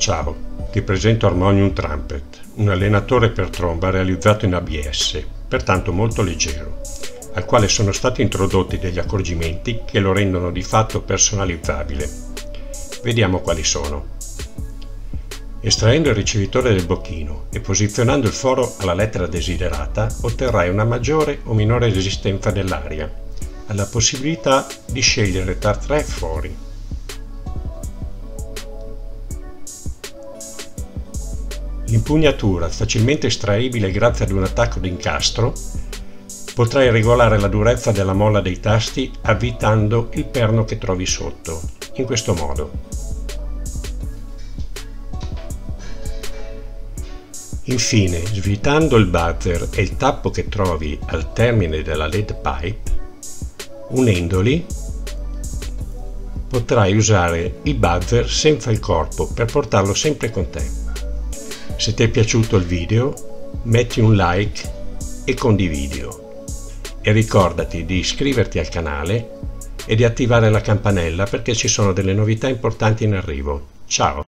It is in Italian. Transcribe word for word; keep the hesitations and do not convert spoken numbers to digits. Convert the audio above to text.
Ciao, ti presento Harmonium Trumpet, un allenatore per tromba realizzato in A B S, pertanto molto leggero, al quale sono stati introdotti degli accorgimenti che lo rendono di fatto personalizzabile. Vediamo quali sono. Estraendo il ricevitore del bocchino e posizionando il foro alla lettera desiderata, otterrai una maggiore o minore resistenza dell'aria. Hai la possibilità di scegliere tra tre fori. L'impugnatura, facilmente estraibile grazie ad un attacco d'incastro, potrai regolare la durezza della molla dei tasti avvitando il perno che trovi sotto, in questo modo. Infine, svitando il buzzer e il tappo che trovi al termine della lead pipe, unendoli, potrai usare il buzzer senza il corpo per portarlo sempre con te. Se ti è piaciuto il video, metti un like e condividilo. E ricordati di iscriverti al canale e di attivare la campanella perché ci sono delle novità importanti in arrivo. Ciao!